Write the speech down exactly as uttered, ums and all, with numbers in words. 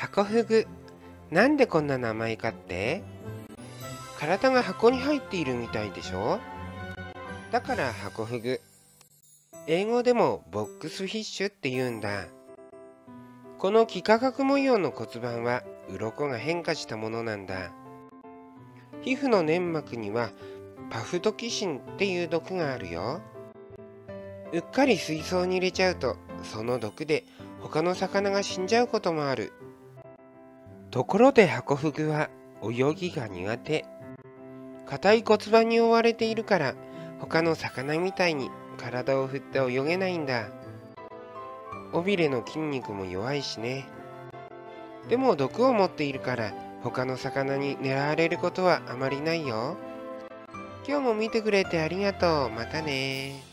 コフグ。なんでこんな名前かって？体が箱に入っているみたいでしょ？だからハコフグ。英語でもボックスフィッシュって言うんだ。この幾何学模様の骨盤は鱗が変化したものなんだ。皮膚の粘膜にはパフトキシンっていう毒があるよ。うっかり水槽に入れちゃうと、その毒で他の魚が死んじゃうこともある。ところでハコフグは泳ぎが苦手。硬い骨盤に覆われているから、他の魚みたいに体を振って泳げないんだ。尾びれの筋肉も弱いしね。でも毒を持っているから他の魚に狙われることはあまりないよ。今日も見てくれてありがとう。またね。